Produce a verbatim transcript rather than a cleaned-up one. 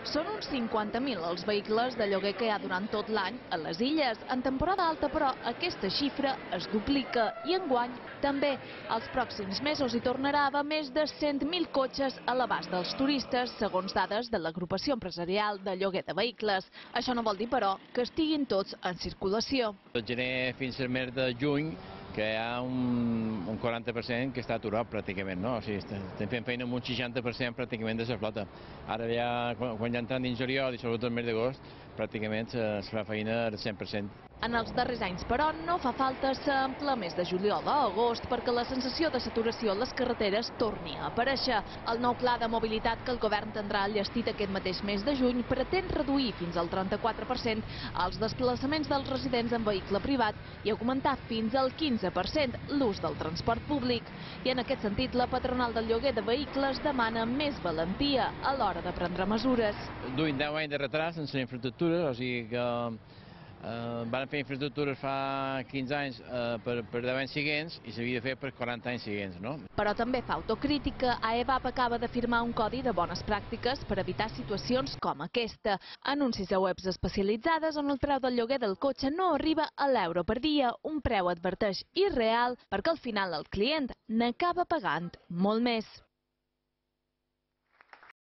Són uns cinquanta mil els vehicles de lloguer que hi ha durant tot l'any a les illes. En temporada alta, però, aquesta xifra es duplica i enguany també. Els pròxims mesos hi tornarà a haver més de cent mil cotxes a l'abast dels turistes, segons dades de l'agrupació empresarial de lloguer de vehicles. Això no vol dir, però, que estiguin tots en circulació. Del gener fins al mes de juny, que hi ha un, un quaranta per cent que està aturat pràcticament, no? O sigui, estem fent feina amb un seixanta per cent pràcticament de la flota. Ara ja, quan, quan ja entran dins juliol i sobretot el mes d'agost, pràcticament es fa feina al cent per cent. En els darrers anys, però, no fa falta ser en ple mes de juliol o agost perquè la sensació de saturació a les carreteres torni a aparèixer. El nou pla de mobilitat que el govern tindrà enllestit aquest mateix mes de juny pretén reduir fins al trenta-quatre per cent els desplaçaments dels residents en vehicle privat i augmentar fins al quinze per cent l'ús del transport públic. I en aquest sentit, la patronal del lloguer de vehicles demana més valentia a l'hora de prendre mesures. Duim deu anys de retras sense infraestructures, o sigui que Uh, van fer infraestructures fa quinze anys uh, per, per deu anys seguents i s'havia de fer per quaranta anys seguents, no? Però també fa autocrítica. AEVAP acaba de firmar un codi de bones pràctiques per evitar situacions com aquesta. Anuncis a webs especialitzades on el preu del lloguer del cotxe no arriba a l'euro per dia, un preu adverteix irreal perquè al final el client n'acaba pagant molt més.